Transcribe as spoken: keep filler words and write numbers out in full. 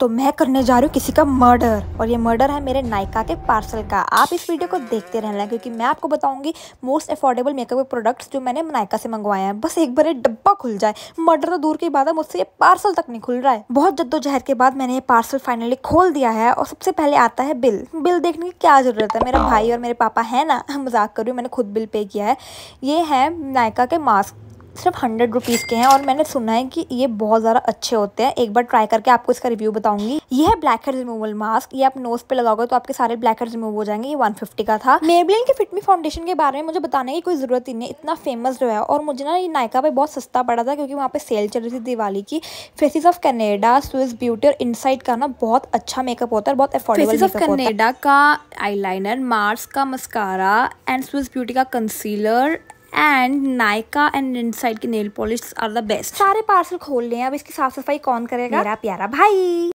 तो मैं करने जा रही हूँ किसी का मर्डर, और ये मर्डर है मेरे नायका के पार्सल का। आप इस वीडियो को देखते रहना क्योंकि मैं आपको बताऊंगी मोस्ट अफोर्डेबल मेकअप के प्रोडक्ट्स जो मैंने नायका से मंगवाए हैं। बस एक बार ये डब्बा खुल जाए, मर्डर तो दूर की बात है, मुझसे ये पार्सल तक नहीं खुल रहा है। बहुत जद्दोजहद के बाद मैंने ये पार्सल फाइनली खोल दिया है। और सबसे पहले आता है बिल। बिल देखने की क्या जरूरत है, मेरा भाई और मेरे पापा है ना, मजाक कर रही हूँ, मैंने खुद बिल पे किया है। ये है नायका के मास्क, सिर्फ हंड्रेड रुपीज़ के हैं और मैंने सुना है कि ये बहुत ज़्यादा अच्छे होते हैं। एक बार ट्राई करके आपको इसका रिव्यू बताऊंगी। ये है ब्लैक हेड रिमूवल मास्क। ये आप नोज पे लगाओगे तो आपके सारे ब्लैक हेड्स रिमूव हो जाएंगे। ये वन फिफ्टी का था। मेबलिन की फिट मी फाउंडेशन के बारे में मुझे बताने की कोई ज़रूरत ही नहीं, इतना फेमस जो है। और मुझे ना ये नायका पे बहुत सस्ता पड़ा था क्योंकि वहाँ पे सेल चल रही थी दिवाली की। Faces of Canada, Swiss Beauty और इनसाइड का ना बहुत अच्छा मेकअप होता है, बहुत अफोर्डेबल मेकअप होता है। कनाडा का आईलाइनर, मार्स का मस्कारा एंड स्विस ब्यूटी का concealer and Nykaa and Insight की nail polish are the best. सारे पार्सल खोल लिए हैं, अब इसकी साफ सफाई कौन करेगा? मेरा प्यारा भाई।